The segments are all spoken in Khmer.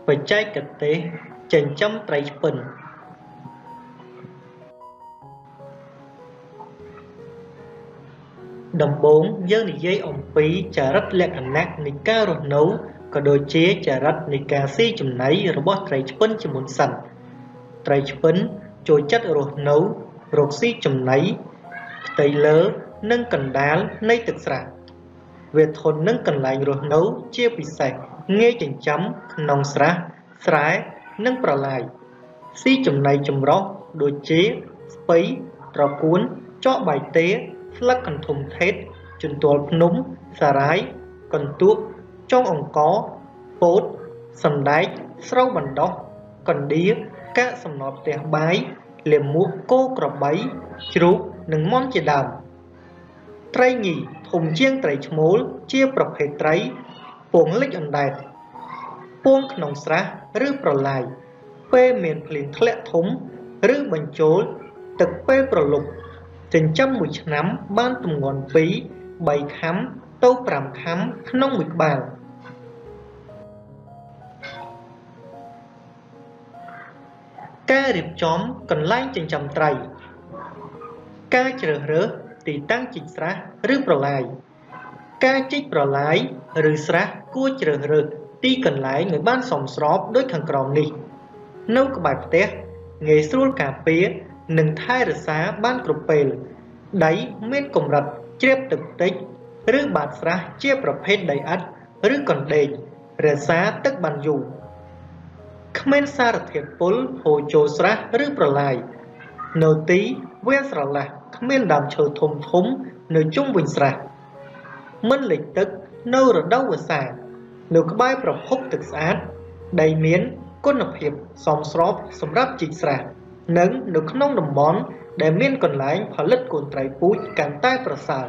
chạy cật tế chành chăm trái phần đầm bốn dân thì dây ông phí trả rất lẹ ảnh nạc ní ca rột nấu có đôi chế trả rất ní ca si chùm náy rồi bó trái phân chùm muốn sẵn trái phân trôi chất rột nấu rột si chùm náy tay lỡ nâng cần đá nay thực sạc về thôn nâng cần lại rột nấu chia bị sạch nghe chành chấm nòng sạc sải nâng bỏ lại si chùm này chùm rõ đôi chế phấy trò cuốn cho bài tế lắc cần thùng thết chùn tuột núm xà rái cần tuốc trong ổng có bốt sầm đáy sâu bằng đó cần đĩa các sầm nọt tè bái liềm muỗng cô cọp bấy chụp nâng món chỉ đàm trai nhỉ thùng chiên trai mối chia bọc hệ trai buông lích ẩn đài buông nòng sá rư bỏ lại phê miền liền thẹn thúng rư bánh chối tực phê bỏ lục trên trăm mùi nắm ban tùm ngọn phí bày khám tâu pram khám nông mùi bàn ca riệp chóm cần lái trên trăm trai ca chờ rớ thì tăng chích ra rư bỏ lại ca chích bỏ lại rư ra cua chờ rớ tí cần lái người ban sòng sọp đối khẳng còng đi nấu các bài tết nghề xuân cà phê nâng thai rửa xá ban cột bèl đáy miết cùng rật chếp thực tích rư bạt ra chếp rập hết đầy ắt rư còn đền rửa xá tức bàn dù khmen xa rật thiệt bố hồ chô xa rư bỏ lại nô tí quen xa là khmen đàm chờ thùng thúng nơi chung bình xa minh lịch tức nâu rồi đâu ở xa nếu các bài bỏ hút thực sát đầy miến có nập hiệp xóm xóp xóm rắp chích xa nâng được nông đồng bón để miên còn lại phá lít cuốn trái bút càng tay phá xài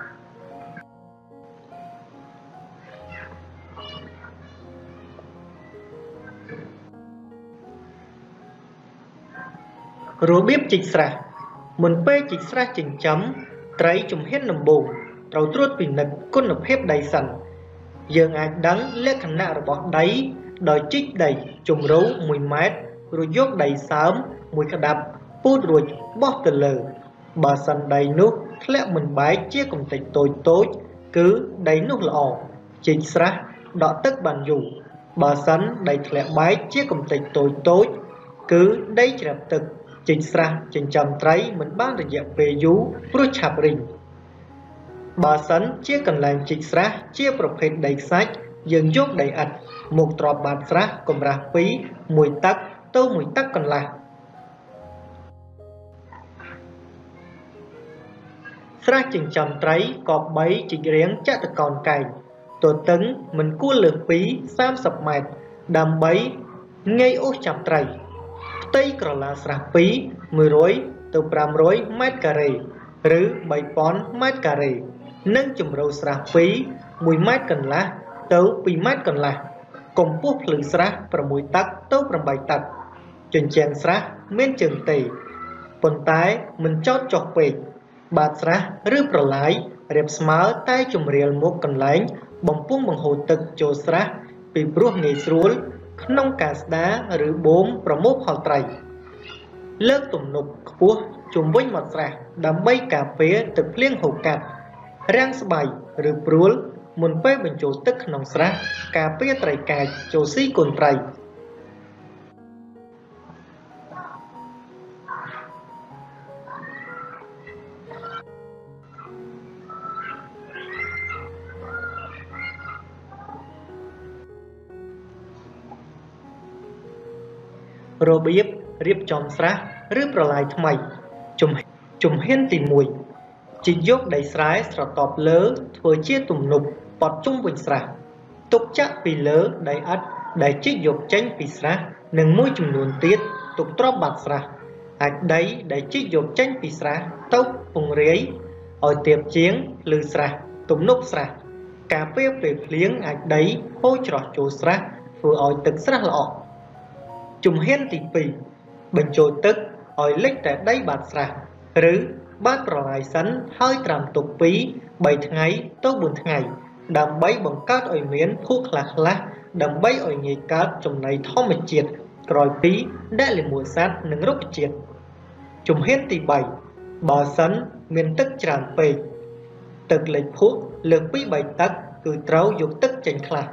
rồi biết chích xa mình bê chích xa chỉnh chấm trái chùm hết nằm bồn trâu trốt vì nực có nập hết đầy sẵn dường ai đắng lết khả nạ rồi bọt đáy đòi chích đầy chùm rấu 10 mét rồi dốt đầy sớm mùi khả đạp bút rồi bóp từ lờ bà sẵn đầy nước lẽ mình bái chia cùng tịch tối tối cứ đầy nước lọ chỉnh xa đọ tức bàn dù bà sẵn đầy lẽ bái chia cùng tịch tối tối cứ đầy chạp tực chỉnh xa chỉnh chầm trái mình bán được dẹp về dú rồi chạp rình bà sẵn chia cần làm chỉnh xa chia bọc hết đầy sách dừng dốt đầy ạch một trò bạt xa cùng ra phí mùi tắc tâu mùi tắc còn lại xa chỉnh chầm trái có bấy chỉ riêng chắc được còn cành tổ tấn mình cua lược phí 30 mét đàm bấy ngay ố chạp trái tây còn là xa phí 10 rối từ 500 mét cà rê rứ 7 pón mét cà rê nâng chùm râu xa phí 10 mét cần lá tấu 2 mét cần lá cùng bút lử xa và mùi tắc tấu 7 tắc chừng chàng xa miên chừng tỷ phần tái mình chót chọc về bạt xa rư bỏ lại rệp smá tay chùm riêng một cần lánh bóng phung bằng hồ tực chô xa vì bố nghề srul nông cả đá rứ 4 và 1 họ trầy lớp tùm nục phút chùm với mặt xa đám bay cà phê thực liên hồ cạp răng sá bày rứ bố muốn phê bình chô tức nông xa cà phê trầy cài chô xí cồn trầy rồi biết riêng chọn xa rước bỏ lại thầm mày chùm hên tìm mùi chỉ dốc đầy sái sọ tọp lỡ vừa chia tùm nục bọt chung bình xa tục chắc vì lỡ đầy ắt đầy chích dọc chánh vì xa nâng môi chùm nguồn tiết tục trọc bạc xa ạch đấy đầy chích dọc chánh vì xa tốc phùng riêng ở tiệp chiến lư xa tùm nục xa cà phê về liếng ạch đấy hôi trọt chỗ xa vừa ở tực xa lọ chùm hên tỉ phì bình chô tức ỏi lích tại đây bạt xa rứ bát bỏ lại sẵn hơi tràm tục phí 7 ngày tốt 4 ngày đàm bấy bằng các ỏi miến thuốc lạc lạc đầm bay ở nghề cá trong này thom một chiết còi pí đã là mùa sát nâng rốc chiết chùm hết tỷ bảy bò sắn miền tức tràn pê tực lệch phút lực bí bảy tắc cứ trâu dục tức chành khla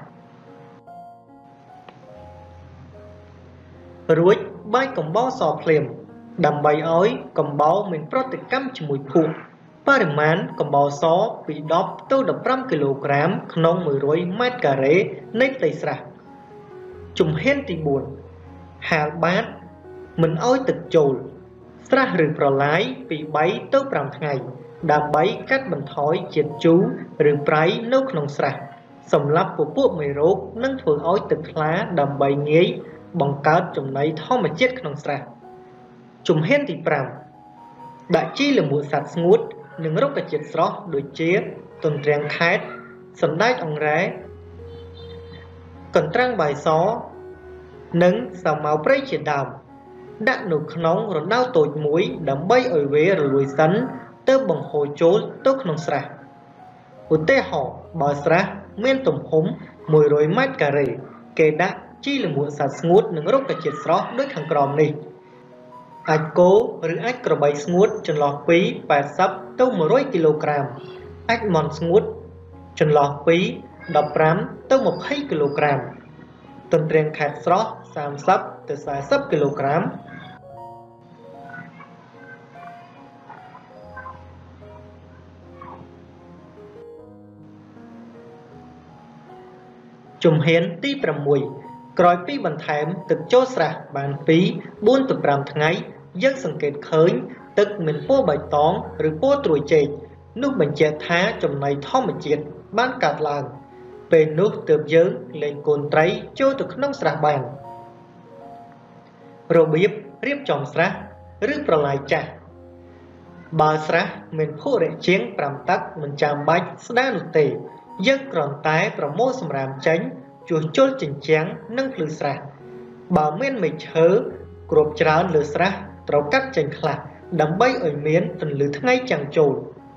rồi bay cầm bó sò phèm đầm bay ói cầm bó mình pro tự cắm cho mùi phụ Pariman cầm bó sò bị đóp tới 15 kgក្នុង100 mét carréនៃផ្ទៃស្រះជំហានទី4ហាលបាតមិនអោយទឹកចូលស្រះឬប្រឡាយពី3ទៅ5ថ្ងៃដើម្បីកាត់បន្ថយជាតិជូរឬប្រៃនៅក្នុងស្រះសម្រាប់ពពួកមេរោគនិងធ្វើឲ្យទឹកថ្លាដើម្បីងាយបង្កើតចំណីធម្មជាតិក្នុងស្រះជំហានទី5ដាក់ជីលាមកសត្វស្ងួតនិងរុក្ខជាតិស្រស់ដូចជាទន្ទ្រាំងខេតសណ្តែកអង្រែកន្ត្រាំងបាយសនិងសាវម៉ាវព្រៃជាដើមដាក់នៅក្នុងរណ្ដៅតូចមួយដើម្បីឲ្យវារលួយសិនទើបបង្ហូរចូលទៅក្នុងស្រះឧទាហរណ៍បើស្រះមានទំហំ100 ម៉ែត្រការ៉េគេដាក់ជីលាមកសត្វស្ងួតនិងរុក្ខជាតិស្រស់ដូចខាងក្រោមនេះអាចគោឬអាចក្របីស្ងួតចន្លោះពី80ទៅ100 គីឡូក្រាមអាចមាន់ស្ងួតចន្លោះពី15ទៅ20 គីឡូក្រាមទន្ទ្រាំងខេតស្រស់30ទៅ40 គីឡូក្រាមជំហានទី6ក្រោយពីបន្ថែមទឹកចូលស្រះបានពី4ទៅ5ថ្ងៃយើងសង្កេតឃើញទឹកមានពណ៌បៃតងឬពណ៌ត្រួយចេកនោះបញ្ជាក់ថាចំណីធម្មជាតិបានកើតឡើងពេលនោះទើបយើងលែងកូនត្រីចូលទៅក្នុងស្រះបានរបៀបរៀបចំស្រះឬប្រឡាយចាស់បើស្រះមានភក់រយៈជាង5តឹកមិនចាំបាច់ស្ដារនោះទេយើងគ្រាន់តែប្រមូលសម្រាមចេញជួសជុលជញ្ជាំងនិងភ្លឺស្រះបើមានមែកឈើគ្របច្រើនលើស្រះត្រូវកាត់ចេញខ្លះដើម្បីឲ្យមានពន្លឺថ្ងៃចាំងចូល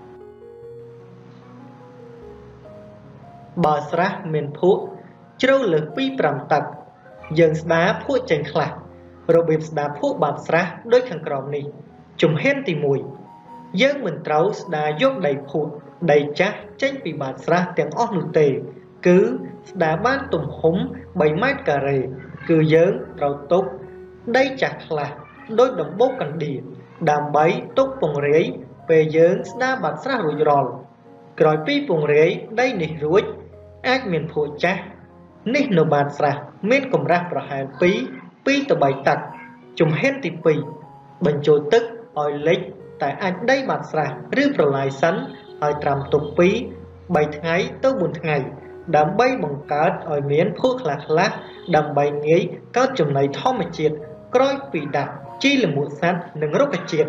បើស្រះមានភក់ជ្រៅលើសពី5តឹកយើងស្ដារភក់ចេញខ្លះរបៀបស្ដារភក់បាតស្រះដូចខាងក្រោមនេះជំហានទី1យើងមិនត្រូវស្ដារយកដីភក់ដីចាស់ចេញពីបាតស្រះទាំងអស់នោះទេគឺស្ដារបានទំហំ3 ម៉ែត្រការ៉េគឺយើងត្រូវទុកដីចាស់ខ្លះដោយដំបូកកណ្ដៀរដើម្បីទុកពង្រាយពេលយើងស្ដារបាតស្រះរួចរាល់ក្រោយពីពង្រាយដីនេះរួចអាចមានភក់ចាស់នេះនៅបាតស្រះមានកម្រាស់ប្រហែល2ទៅ3តឹកជំហានទី2បញ្ចូលទឹកឲ្យលិចតែអាចដីបាតស្រះឬប្រឡាយសិនហើយត្រាំទុកពី3ថ្ងៃទៅ4ថ្ងៃដើម្បីបង្កើតឲ្យមានភក់ខ្លះៗដើម្បីងាយកើតចំណីធម្មជាតិក្រោយពីដាក់ជីលាមកសត្វនិងរុក្ខជាតិ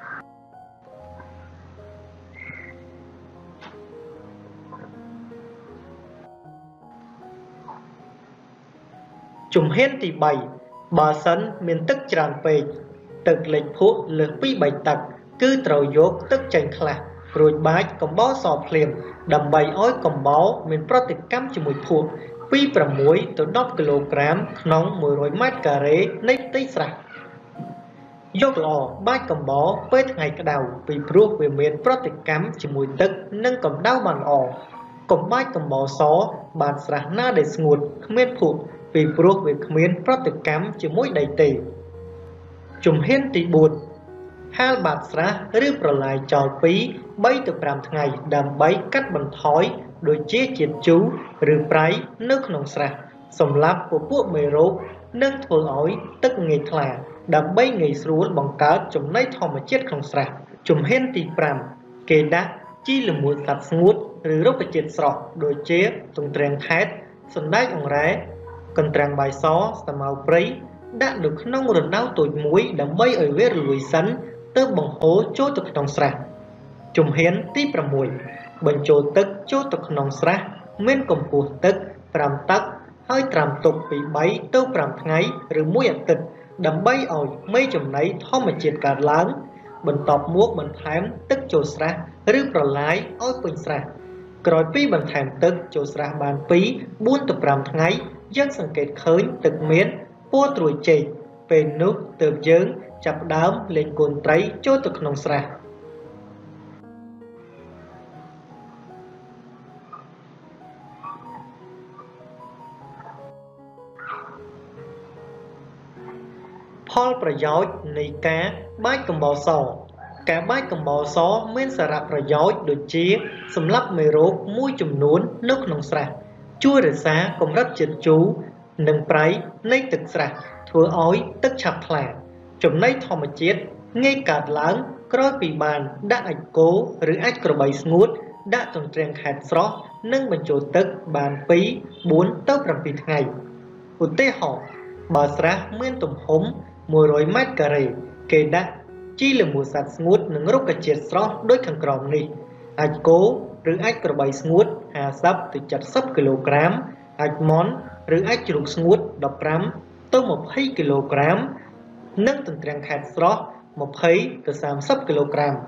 ជំហានទី3បើសិនមានទឹកច្រើនពេកទឹកលិចភក់លើសពី3តឹកគឺត្រូវយកទឹកចេញខ្លះរួចបាចកំបោរសភ្លាមដើម្បីឲ្យកំបោរមានប្រតិកម្មជាមួយភក់ពី6ទៅ10 គីឡូក្រាមក្នុង100 ម៉ែត្រការ៉េនៃផ្ទៃស្រះយកល្អបាចកំបោរពេលថ្ងៃក្តៅពីព្រោះវាមានប្រតិកម្មជាមួយទឹកនិងកម្ដៅបានល្អកុំបាចកំបោរសបានស្រះណាដែលស្ងួតគ្មានភក់ពីព្រោះវាគ្មានប្រតិកម្មជាមួយដីទេជំហានទី4ហាលបាតស្រះឬប្រឡាយចោលពី3ទៅ5ថ្ងៃដើម្បីកាត់បន្ថយដូចជាជាតិជូរឬប្រៃនៅក្នុងស្រះសម្រាប់ពពួកមេរោគនិងធ្វើឲ្យទឹកងាយថ្លាដើម្បីងាយស្រួលបង្កើតចំណីធម្មជាតិក្នុងស្រះជំហានទី5គេដាក់ជីលាមកសត្វស្ងួតឬរុក្ខជាតិស្រស់ដូចជាទន្ទ្រាំងខេតសណ្តែកអង្រែកន្ត្រាំងបាយសសាវម៉ាវព្រៃដាក់នៅក្នុងរណ្ដៅតូចមួយដើម្បីឲ្យវារលួយសិនទើបបង្ហូរចូលទៅក្នុងស្រះជំហានទី6បញ្ចូលទឹកចូលទៅក្នុងស្រះមានកម្ពស់ទឹក5តឹកហើយត្រាំទុកពី3ទៅ5ថ្ងៃឬ1អាទិត្យដើម្បីឲ្យមេចំណីធម្មជាតិកើតឡើងបន្ទាប់មកបន្ថែមទឹកចូលស្រះឬប្រឡាយឲ្យពេញស្រះក្រោយពីបន្ថែមទឹកចូលស្រះបានពី4ទៅ5ថ្ងៃយើងសង្កេតឃើញទឹកមានពណ៌ត្រួយចេកពេលនោះទើបយើងចាប់ផ្ដើមលេងកូនត្រីចូលទៅក្នុងស្រះផលប្រយោជន៍នៃការបាចកំបោរសការបាចកំបោរសមានសារៈប្រយោជន៍ដូចជាសម្រាប់មេរោគមួយចំនួននៅក្នុងស្រះជួយរក្សាកម្រិតជាតិជូរនិងប្រៃនៃទឹកស្រះធ្វើឲ្យទឹកឆាប់ថ្លាចំណីធម្មជាតិងាយកើតឡើងក្រោយពីបានដាក់អាចគោឬអាចក្របីស្ងួតដាក់ទន្ទ្រាំខែតស្រស់និងបញ្ចូលទឹកបានពី4ទៅ7ថ្ងៃឧទាហរណ៍បើស្រះមានទំហំ100ម៉ែត្រការ៉េគេដាក់ជីលមួសត្វស្ងួតនិងរុក្ខជាតិស្រស់ដូចខាងក្រោមនេះអាចគោឬអាចក្របីស្ងួត50ទៅ70គីឡូក្រាមអាចមាន់ឬអាចជ្រូកស្ងួត15ទៅ20គីឡូក្រាមនិងទន្ទ្រាំខែតស្រស់20ទៅ30គីឡូក្រាម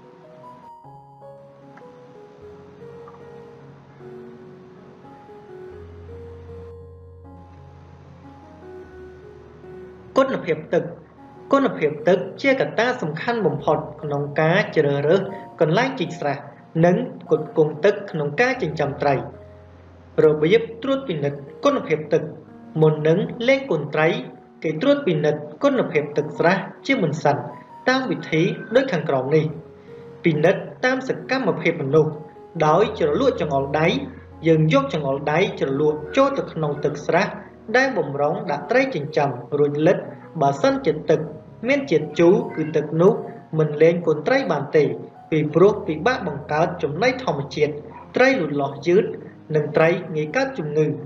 គុណភាពទឹកគុណភាពទឹកជាកត្តាសំខាន់បំផុតក្នុងការជ្រើសរើសកន្លែងជីកស្រះនិងផ្គត់ផ្គង់ទឹកក្នុងការចិញ្ចឹមត្រីរបៀបត្រួតពិនិត្យគុណភាពទឹកមុននឹងលេងកូនត្រីគេត្រួតពិនិត្យគុណភាពទឹកស្រះជាមុនសិនតាមវិធីដូចខាងក្រោមនេះពិនិត្យតាមសកម្មភាពមនុស្សដោយជ្រលក់ចង្អុលដៃយើងយកចង្អុលដៃជ្រលក់ចូលទៅក្នុងទឹកស្រះដែលបំរុងដាក់ត្រីចិញ្ចឹមរួចលិតបើសិនជាទឹកមានជាតិជូរគឺទឹកនោះមិនលេងកូនត្រីបានទេពីព្រោះពិបាកបង្កើតចំណីធម្មជាតិត្រីលូតលាស់យឺតនិងត្រីងាយកើតជំងឺ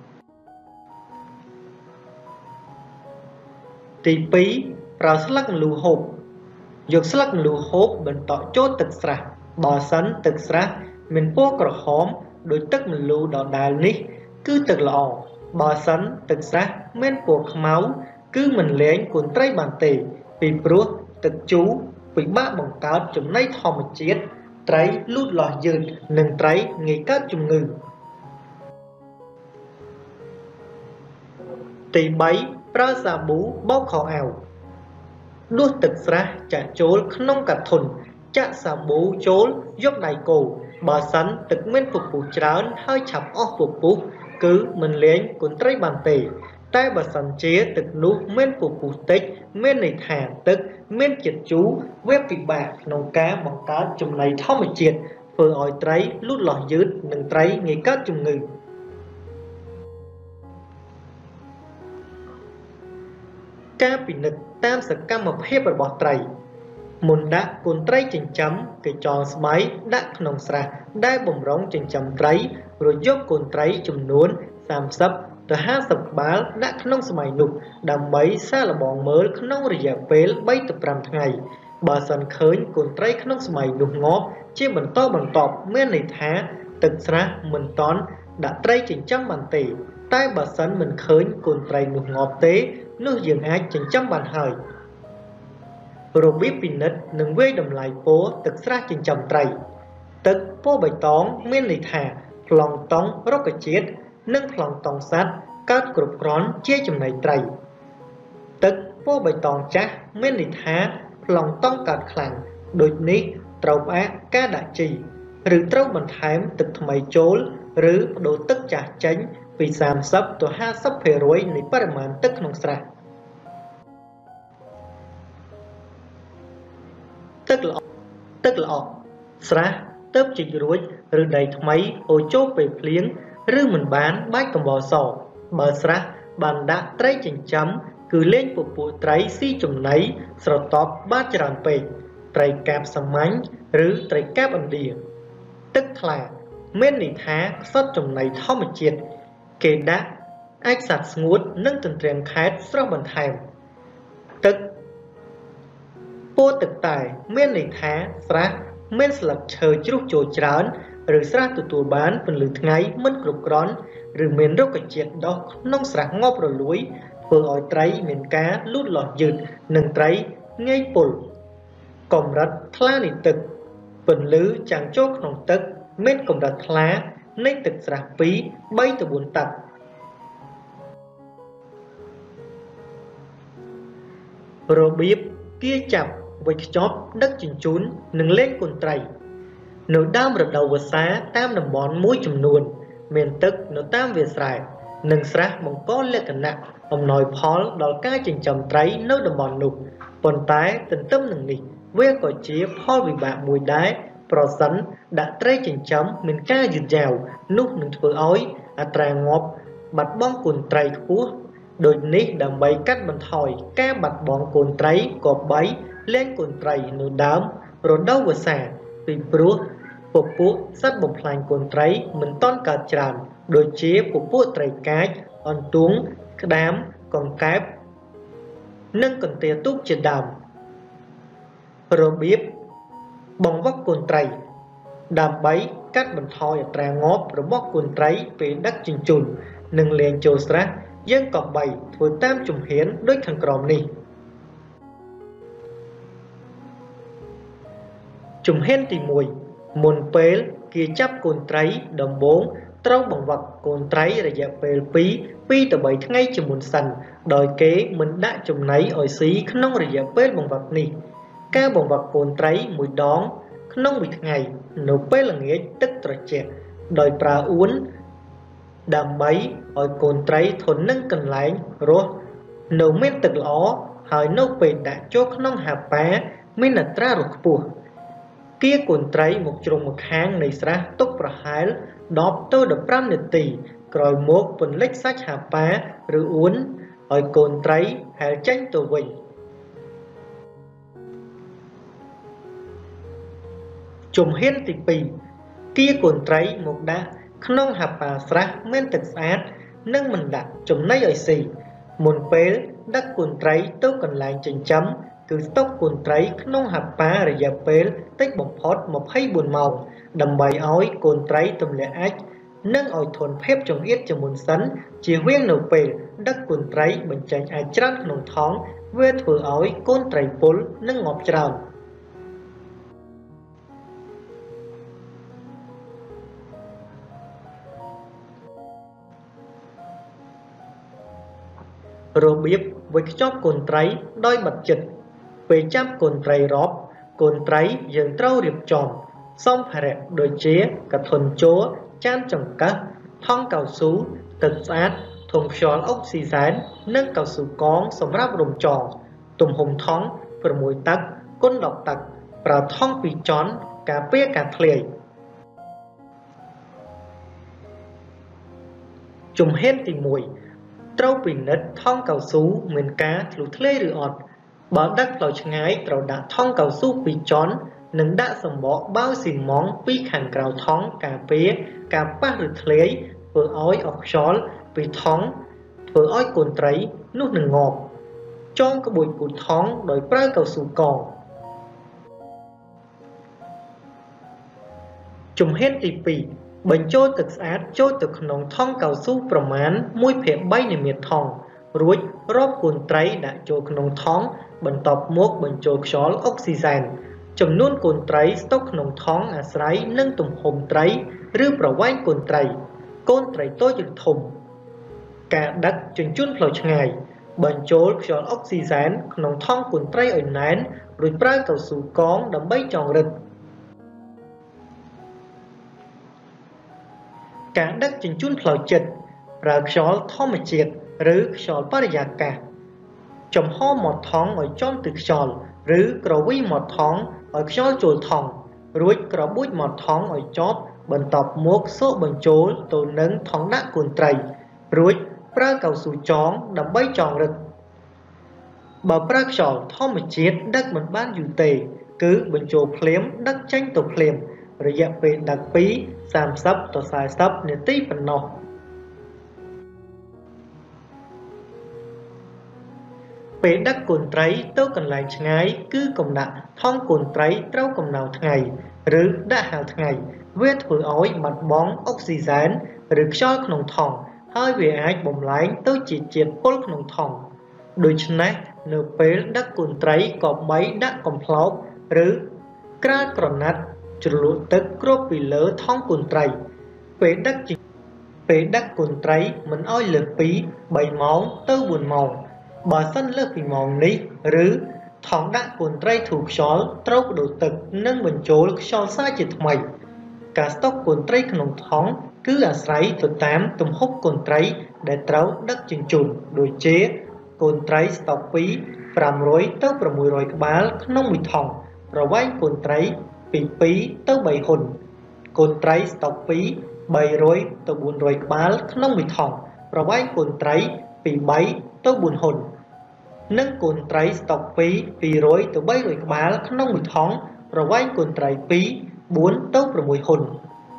ទី2ប្រើស្លឹកម្លូហូបយកស្លឹកម្លូហូបបន្តក់ចូលទឹកស្រះបើសិនទឹកស្រះមានពណ៌ក្រហមដូចទឹកម្លូដដែលនេះគឺទឹកល្អបើសិនទឹកស្រះមានពណ៌ខ្មៅគឺមិនលែងកូនត្រីបានទេពីព្រោះទឹកជូរពិបាកបង្កើតចំណីធម្មជាតិត្រីលូតលាស់យឺតនិងត្រីងាយកើតជំងឺទី3ប្រើសាប៊ូបោកខោអាវដួសទឹកស្រះចាក់ចូលក្នុងកាធុនចាក់សាប៊ូចូលយកដៃគោបើសិនទឹកមានពពុះច្រើនហើយឆាប់អស់ពពុះគឺមិនលែងកូនត្រីបានទេតែបើសិនជាទឹកនោះមានពពុះតិចមានន័យថាទឹកមានជាតិជូរវាពិបាកក្នុងការបង្កើតចំណីធម្មជាតិធ្វើឲ្យត្រីលូតលាស់យឺតនិងត្រីងាយកើតជំងឺការពិនិត្យតាមសកម្មភាពរបស់ត្រីមុនដាក់កូនត្រីចិញ្ចឹមគេចងស្បៃដាក់ក្នុងស្រះដែលបំរុងចិញ្ចឹមត្រីរួចយកកូនត្រីចំនួន30ទៅ50ក្បាលដាក់ក្នុងស្បៃនោះដើម្បីសាកល្បងមើលក្នុងរយៈពេល3ទៅ5ថ្ងៃបើសិនឃើញកូនត្រីក្នុងស្បៃនោះងាប់ជាបន្តបន្ទាប់មានន័យថាទឹកស្រះមិនទាន់ដាក់ត្រីចិញ្ចឹមបានទេតែបើសិនមិនឃើញកូនត្រីនោះងាប់ទេនោះយើងអាចចិញ្ចឹមបានហើយរបៀបពិនិត្យនិងវាយតម្លៃពណ៌ទឹកស្រះចិញ្ចឹមត្រីទឹកពណ៌បៃតងមានន័យថាប្លង់តុងរុក្ខជាតិនិងប្លង់តុងសត្វកើតគ្រប់គ្រាន់ជាចំណីត្រីទឹកពណ៌បៃតងចាស់មានន័យថាប្លង់តុងកើតខ្លាំងដូចនេះត្រូវផ្អាកការដាក់ជីឬត្រូវបន្ថែមទឹកថ្មីចូលឬបដូរទឹកចាស់ចេញពី30ទៅ50% នៃបរិមាណទឹកក្នុងស្រះទឹកល្អស្រះទើបជីករួចឬដីថ្មីហូរចូលពេលភ្លៀងឬមិនបានបាចកំបោរសបើស្រះបានដាក់ត្រីចិញ្ចឹមគឺលេងពពួកត្រីស៊ីចំណីស្រទាប់បានច្រើនពេកត្រីកាបសាមញ្ញឬត្រីកាបឥណ្ឌាទឹកថ្លាមានន័យថាខ្សត់ចំណីធម្មជាតិគេដាក់អាចសត្វស្ងួតនិងទន្ទ្រាំខែតស្រស់បន្ថែមទឹកពណ៌ទឹកតែមានន័យថាស្រះមានស្លឹកឈើជ្រុះចូលច្រើនឬស្រះទទួលបានពន្លឺថ្ងៃមិនគ្រប់គ្រាន់ឬមានរុក្ខជាតិដុះក្នុងស្រះងាប់រលួយធ្វើឲ្យត្រីមានការលូតលាស់យឺតនិងត្រីងាយពុលកម្រិតថ្លានៃទឹកពន្លឺចាំងចូលក្នុងទឹកមានកម្រិតថ្លានៃទឹកស្រះ2 3ទៅ4តឹក Robib kia chập với chóp đất chỉnh chún nâng lên cồn tray nếu đam rực đầu vừa xá tam nằm bón mũi chùm nuôn miền tức nếu tam về sài nâng sra mong có lệ cẩn nặng ông nói Paul đòi ca trình chầm tray nơi đầm bón nụ còn tái tình tâm nâng nị với cõi chia Paul vì bạn mùi đái pro sắn đã tray trình chấm mình ca dịt dào nút nâng vừa ói tra ngọp bạch bóng cồn tray của đôi ní đầm bay cắt bằng thỏi ca bạch bóng cồn tray cọp bấy lên cồn tray nửa đám rồi đâu vừa xả vì bố phục vụ sát bồng lành cồn tray mình tôn cả tràn đôi chế phục vụ tray cái on tuống đám còn cáp nâng cần tiền túc trên đàm rồi biết bóng vóc cồn tray đàm bấy cắt bằng thỏi tra ngọp rồi bóc cồn tray về đất trình chùn nâng lên châu sát dân cọp bày thôi tam trùng hiến đối thằng còm ni trùng hiến thì mùi môn pê kia chấp cồn tray đầm bốn trâu bằng vật cồn tray là dạng pê pi từ 7 ngày cho môn sành đòi kế mình đã trùng nấy ở xí không là dạng pê bằng vật ni ca bằng vật cồn tray mùi đón không bị ngày nấu pê là nghĩa tức trời trẻ đòi pra uốn đàm bấy ở cồn tray thôn nâng cần lạnh rồi nấu mét tực ló hỏi nấu bể đã chốt nông hạt bá mới là tra ruột bùa kia cồn tray một trùng một hang này ra tốc và hái đọc tôi được 5 nền tỷ rồi một phần lách sách hạt bá rồi uốn ở cồn tray hay tranh tổ vinh trùng hiến tỷ pì kia cồn tray một đã không hạp bà sra men thực sát nâng mình đặt chùm nay ở xì môn phế đắc cồn tray tôi cần lại trình chấm cứ tốc cồn tray không hạp bà rồi giờ phế tích bọc phót một hay buồn màu đầm bày ói cồn tray tùm lệ ách nâng ỏi thuần phép trong ít cho môn sắn chỉ huyên nấu phế đắc cồn tray bình chanh ai trát nông thóng về thừa ói cồn tray bố nâng ngọp trào rồi biết với chóp cồn tray đôi bật chật về chắp cồn tray róp cồn tray dừng trâu điệp tròn xong phải rẹp đôi chế cả thuần chúa chan trồng cá thong cao sú tật sát thùng xóa oxy-dán nâng cao sú con xong ráp đồng tròn tùm hùng thong và mùi tắc côn đọc tắc và thong vì chón cả bế cả thề chùm hết thì mùi trâu bình nết thong cao sú mình cá lụt lê rửa ọt bỏ đất lòi ngái trâu đã thong cao sú bị chón nâng đã sầm bỏ bao xìn món bí khẳng cào thong cà phê cà bát rửa lê vừa ói ọc xót vì thong vừa ói cồn tray nút nâng ngọt trong cái bụi cụt thong đòi pra cao sú còn chùm hết thì pì bệnh trôi thực sát trôi từ nông thong cao suประมาณ 1/3 នៃមាត្រថងរួចរាប់កូនត្រីដាក់ចូលក្នុងថងបន្ទាប់មកបញ្ចូលខ្យល់អុកស៊ីសែនចំនួនកូនត្រីស្តុកក្នុងថងអាស្រ័យនឹងទំហំត្រីឬប្រវែងកូនត្រីកូនត្រីតូចឬធំការដឹកជញ្ជូនផ្លូវឆ្ងាយបញ្ចូលខ្យល់អុកស៊ីសែនក្នុងថងកូនត្រីឲ្យណែនរួចប្រើកៅស៊ូកងដើម្បីចងរឹតការដឹកជញ្ជូនផ្លូវចិត្តប្រើខ្យល់ធម្មជាតិឬខ្យល់បរិយាកាសចំហមាត់ថងឲ្យចំទៅខ្យល់ឬក្រវីមាត់ថងឲ្យខ្យល់ចូលថងរួចក្របួចមាត់ថងឲ្យជាប់បន្ទាប់មកសូកបញ្ចូលទៅនឹងថងដាក់កូនត្រីរួចប្រើកៅស៊ូចងដើម្បីចងរឹតបើប្រើខ្យល់ធម្មជាតិដឹកមិនបានយូរទេគឺបញ្ចូលភ្លាមដឹកចេញទៅភ្លាមរយៈពេលដឹកពី30 ទៅ 40 នាទីប៉ុណ្ណោះពេលដឹកកូនត្រីទៅកន្លែងឆ្ងាយគឺកំដាក់ថងកូនត្រីត្រូវកំណៅថ្ងៃឬដាក់ហាលថ្ងៃវាធ្វើឲ្យបាត់បង់អុកស៊ីសែនឬខ្យល់ក្នុងថងហើយវាអាចបំលែងទៅជាជាតិពុលក្នុងថងដូច្នេះនៅពេលដឹកកូនត្រីក៏បីដាក់កំប្លោកឬក្រាលក្រណាត់ជ្រលក់ទឹកគ្របពីលើថងកូនត្រីពេលដឹកកូនត្រីមិនឲ្យលើសពី 3 ម៉ោងទៅ 4 ម៉ោងបើសិនលើសពីម៉ោងនេះឬថងដាក់កូនត្រីធូរខ្យល់ត្រូវបដូរទឹកនិងបញ្ចូលខ្យល់សាជាថ្មីការស្តុកកូនត្រីក្នុងថង់គឺអាស្រ័យទៅតាមទំហំកូនត្រីដែលត្រូវដឹកជញ្ជូនដូចជាកូនត្រីស្តុកពី500ទៅ600ក្បាលក្នុងមួយថង់ប្រវែងកូនត្រីពី2ទៅ3ហ៊ុនកូនត្រីស្តុកពី300ទៅ400ក្បាលក្នុងមួយថង់ប្រវែងកូនត្រីពី3ទៅ4ហ៊ុននិងកូនត្រីស្តុកពី200ទៅ300ក្បាលក្នុងមួយថង់ប្រវែងកូនត្រីពី4ទៅ6ហ៊ុន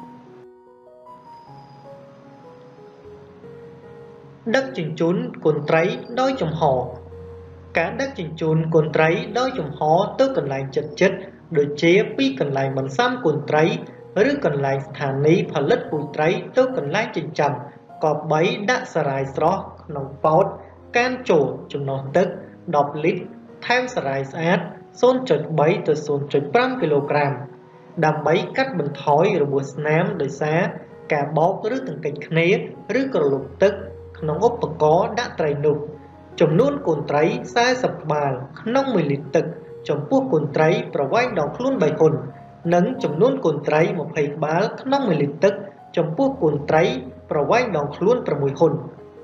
ដឹកជញ្ជូនកូនត្រីដោយចំហការដឹកជញ្ជូនកូនត្រីដោយចំហទៅកន្លែងជិតៗដូចជាពីកន្លែងបន្សាំកូនត្រីឬកន្លែងស្ថានីយផលិតពូជត្រីទៅកន្លែងចិញ្ចឹមក៏បីដាក់សារាយស្រស់ក្នុងប៉ោតកានចូលចំណុះទឹក10លីត្រថែមសារាយស្អាត 0.3 ទៅ 0.5 គីឡូក្រាមដើម្បីកាត់បន្ថយរបួសស្នាមដោយសារការបោកឬទង្គិចគ្នាឬក្រឡុកទឹកក្នុងឧបករណ៍ដាក់ត្រីនោះចំនួនកូនត្រី40ក្បាលក្នុង1លីត្រទឹកចំពោះកូនត្រីប្រវែងដងខ្លួន3ហ៊ុននិងចំនួនកូនត្រី20ក្បាលក្នុង1លីត្រទឹកចំពោះកូនត្រីប្រវែងដងខ្លួន6ហ៊ុន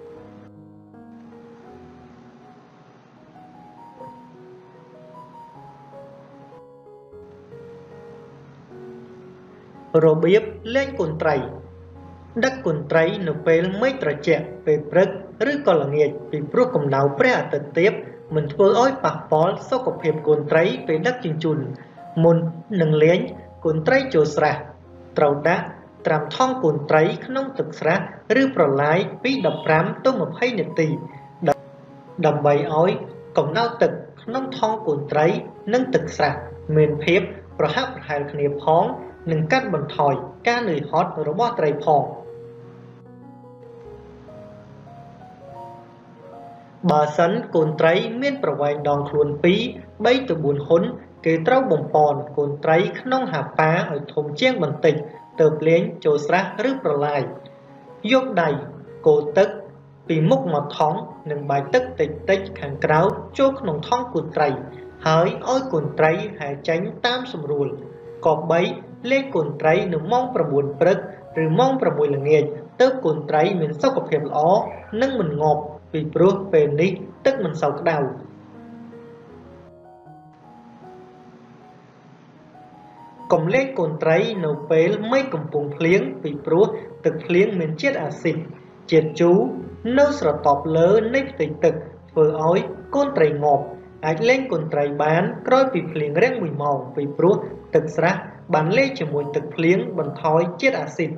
របៀបលេងកូនត្រីដឹកកូនត្រីនៅពេលមេឃត្រជាក់ពេលព្រឹកឬក៏ល្ងាចពីព្រោះកម្ដៅព្រះអាទិត្យទាបមិនធ្វើឲ្យប៉ះពាល់សុខភាពកូនត្រីពេលដឹកជញ្ជូនមុននឹងលេងកូនត្រីចូលស្រះត្រូវដាក់ត្រាំថង់កូនត្រីក្នុងទឹកស្រះឬប្រឡាយពី15ទៅ20នាទីដើម្បីឲ្យកម្ដៅទឹកក្នុងថង់កូនត្រីនិងទឹកស្រះមានភាពប្រហាក់ប្រហែលគ្នាផងនិងកាត់បន្ថយការនឿយហត់របស់ត្រីផងបើសិនកូនត្រីមានប្រវែងដងខ្លួន2 3ទៅ4ហ៊ុនគេត្រូវបំពន់កូនត្រីក្នុងហាប៉ាឲ្យធំជាងបន្តិចទើបលេងចូលស្រះឬប្រឡាយយកដៃកូរទឹកពីមុខមកថង់និងបាយទឹកតិចៗខាងក្រៅចូលក្នុងថង់កូនត្រីហើយឲ្យកូនត្រីហែចេញតាមស្រួលក៏បីលេងកូនត្រីនៅម៉ោង9ព្រឹកឬម៉ោង6ល្ងាចទើបកូនត្រីមានសុខភាពល្អនិងមិនងាប់ពីព្រោះពេលនេះទឹកមិនសូវក្តៅកុំលេងកូនត្រីនៅពេលមេឃកំពុងភ្លៀងពីព្រោះទឹកភ្លៀងមានជាតិអាស៊ីតជាតិជូរនៅស្រទាប់លើនៃផ្ទៃទឹកធ្វើឲ្យកូនត្រីងាប់អាចលេងកូនត្រីបានក្រោយពីភ្លៀងរាំង1ម៉ោងពីព្រោះទឹកស្រះបានលេងជាមួយទឹកភ្លៀងបន្ថយជាតិអាស៊ីត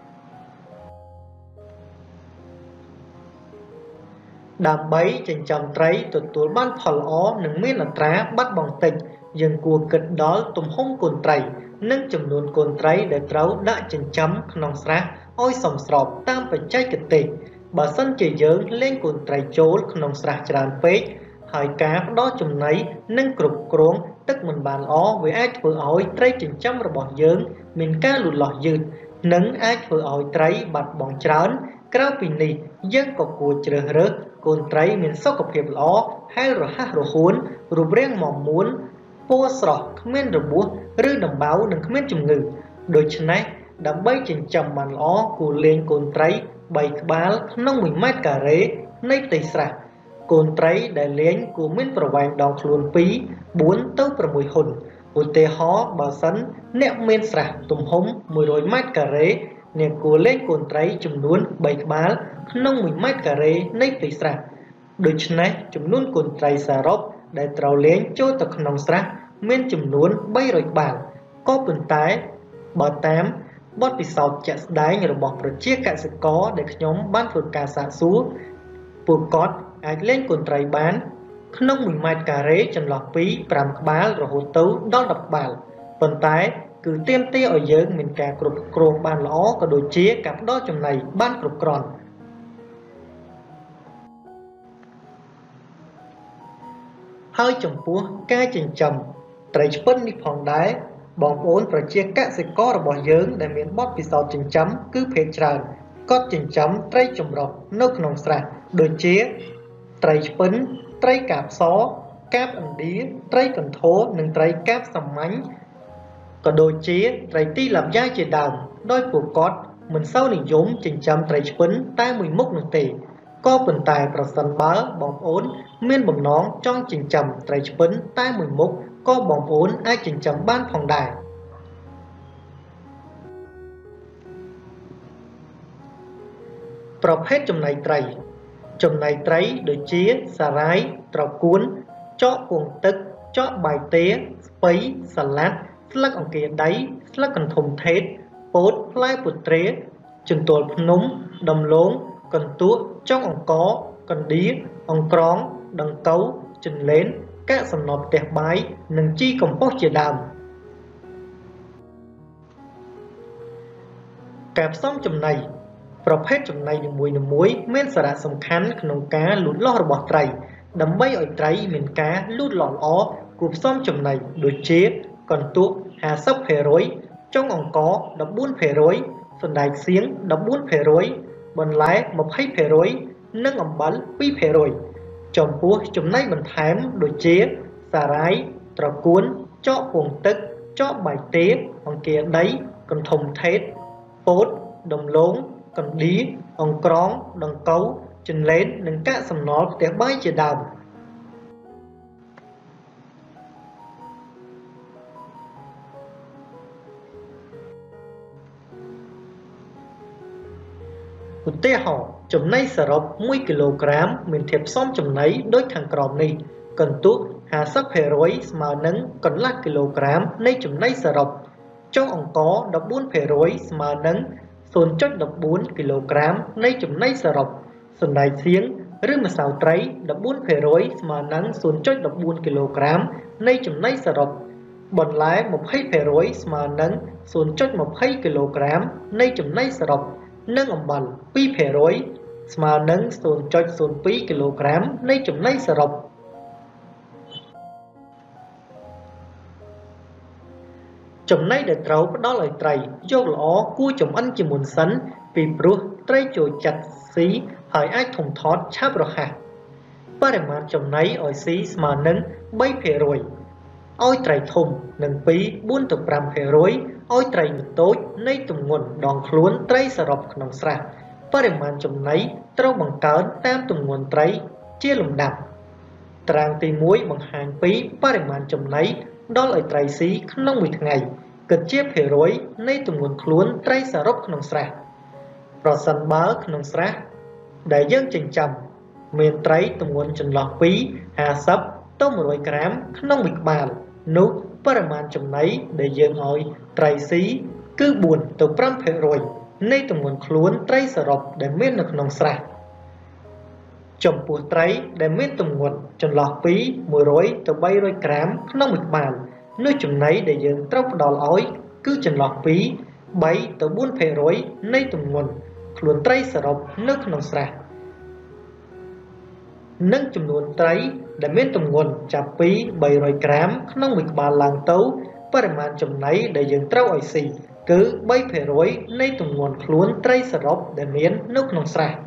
ដើម្បីចិញ្ចឹមត្រីទទួលបានផលល្អនិងមានអត្រាបាត់បង់តិចយើងគួរគិតដល់ទំហំកូនត្រីនិងចំនួនកូនត្រីដែលត្រូវដាក់ចិញ្ចឹមក្នុងស្រះឲ្យសមស្របតាមបច្ចេកទេសបើសិនជាយើងលេងកូនត្រីចូលក្នុងស្រះច្រើនពេកហើយការផ្ដល់ចំណីនិងគ្រប់គ្រងទឹកមិនបានល្អវាអាចធ្វើឲ្យត្រីចិញ្ចឹមរបស់យើងមានការលូតលាស់យឺតនិងអាចធ្វើឲ្យត្រីបាត់បង់ច្រើនក្រៅពីនេះយើងក៏គួរជ្រើសរើសកូនត្រីមានសុខភាពល្អហែលរហ័សរហួនរូបរាងមាំមួនពណ៌ស្រស់គ្មានរបួសឬដំបៅនិងគ្មានជំងឺដូច្នេះដើម្បីចិញ្ចឹមបានល្អគួរលេងកូនត្រី3ក្បាលក្នុង1ម៉ែត្រការ៉េនៃផ្ទៃស្រះកូនត្រីដែលលេងគួរមានប្រវែងដងខ្លួន2 4ទៅ6ហ៊ុនឧទាហរណ៍បើសិនអ្នកមានស្រះទំហំ100ម៉ែត្រការ៉េអ្នកគួរលេងកូនត្រីចំនួន3ក្បាលក្នុង1ម៉ែត្រការ៉េនៃផ្ទៃស្រះដូច្នេះចំនួនកូនត្រីសរុបដែលត្រូវលេងចូលទៅក្នុងស្រះមានចំនួន300ក្បាលក៏ប៉ុន្តែបើតាមបទពិសោធន៍ជាក់ស្ដែងរបស់ប្រជាកសិករដែលខ្ញុំបានធ្វើការសាកសួរពួកគាត់អាចលេងកូនត្រីបានក្នុង1ម៉ែត្រការ៉េចន្លោះពី5ក្បាលរហូតទៅដល់10ក្បាលប៉ុន្តែគឺទាមទារឲ្យយើងមានការគ្រប់គ្រងបានល្អក៏ដូចជាការផ្ដល់ចំណីបានគ្រប់គ្រាន់ហើយចំពោះការចិញ្ចឹមត្រីឆ្ពិននេះផងដែរបងប្អូនប្រជាកសិកររបស់យើងដែលមានបទពិសោធន៍ចិញ្ចឹមគឺភាគច្រើនគាត់ចិញ្ចឹមត្រីចម្រុះនៅក្នុងស្រះដូចជាត្រីឆ្ពិនត្រីកាបសកាបឥណ្ឌាត្រីកន្ធរនិងត្រីកាបសាមញ្ញក៏ដូចជាត្រីទីលាប់យ៉ាជាដើមដោយពួកគាត់មិនសូវនិយមចិញ្ចឹមត្រីឆ្ពិនតែមួយមុខនោះទេក៏ប៉ុន្តែប្រសិនបើបងប្អូនមានបំណងចង់ចិញ្ចឹមត្រីឆ្ពិនតែមួយមុខក៏បងប្អូនអាចចិញ្ចឹមបានផងដែរប្រភេទចំណីត្រីដូចជាសារាយត្រកួនចកពងទឹកចកបាយទេស្ពៃសាឡាត់ស្លឹកអង្គារដៃស្លឹកកន្ធុំថេតពោតផ្លែពុទ្រាជន្ទល់ភ្នំដំឡូងកន្ទក់ចុងអង្ករកណ្ដៀអង្ក្រងដង្កូវចន្លេនកាកសំណល់ផ្ទះបាយនិងជីកំប៉ុស្តជាដើមការផ្សំចំណីប្រភេទចំណីនីមួយៗមានសារៈសំខាន់ក្នុងការលូតលាស់របស់ត្រីដើម្បីឲ្យត្រីមានការលូតលាស់ល្អគួរផ្សំចំណីដូចជាកន្ទក់ 50% ចុងអង្ករ 14% សណ្តែកសៀង 14% បន្លែ 20% និងអំបិល 2% ចំពោះចំណីបន្ថែមដូចជាសារាយត្រកួនចកពងទឹកចកបាយទេអង្ការដីកន្ធុំថេតពោតដំឡូងកណ្ដៀអង្ក្រងដង្កូវចន្លេននិងកាកសំណល់ផ្ទះបាយជាដើមឧទាហរណ៍ចំណីសរុប1គីឡូក្រាមមានធាតុផ្សំចំណីដូចខាងក្រោមនេះកន្ទក់ 50% ស្មើនឹងកន្លះគីឡូក្រាមនៃចំណីសរុបចុងអង្ករ 14% ស្មើនឹង 0.14 គីឡូក្រាមនៃចំណីសរុបសណ្តែកសៀងឬម្សៅត្រី 14% ស្មើនឹង 0.14 គីឡូក្រាមនៃចំណីសរុបបន្លែ 20% ស្មើនឹង 0.20 គីឡូក្រាមនៃចំណីសរុបនិងអំបិល 2% ស្មើនឹង 0.02 គីឡូក្រាមនៃចំណីសរុបចំណីដែលត្រូវផ្ដល់ឲ្យត្រីយកល្អគួរចម្អិនជាមុនសិនពីព្រោះត្រីចូលចិត្តស៊ីហើយអាចធំធាត់ឆាប់រហ័សបរិមាណចំណីឲ្យស៊ីស្មើនឹង 3% ឲ្យត្រីធំនិង 4 ទៅ 5% ឲ្យត្រីតូចនៃទម្ងន់ដងខ្លួនត្រីសរុបក្នុងស្រះបរិមាណចំណីត្រូវបង្កើនតាមទម្ងន់ត្រីជាលំដាប់តារាងទី1បង្ហាញពីបរិមាណចំណីដល់ឲ្យត្រីស៊ីក្នុងមួយថ្ងៃគិតជាភាគរយនៃទម្ងន់ខ្លួនត្រីសរុបក្នុងស្រះប្រសិនបើក្នុងស្រះដែលយើងចិញ្ចឹមមានត្រីទម្ងន់ចន្លោះពី50ទៅ100ក្រាមក្នុងមួយក្បាលនោះបរិមាណចំណីដែលយើងឲ្យត្រីស៊ីគឺ4ទៅ 5% នៃទម្ងន់ខ្លួនត្រីសរុបដែលមាននៅក្នុងស្រះចំពោះត្រីដែលមានទម្ងន់ចន្លោះពី100ទៅ300ក្រាមក្នុងមួយក្បាលនោះចំណីដែលយើងត្រូវផ្ដល់ឲ្យគឺចន្លោះពី3ទៅ 4% នៃទម្ងន់ខ្លួនត្រីសរុបនៅក្នុងស្រះនិងចំនួនត្រីដែលមានទម្ងន់ចាប់ពី300ក្រាមក្នុងមួយក្បាលឡើងទៅបរិមាណចំណីដែលយើងត្រូវឲ្យស៊ីគឺ 3% នៃទម្ងន់ខ្លួនត្រីសរុបដែលមាននៅក្នុងស្រះ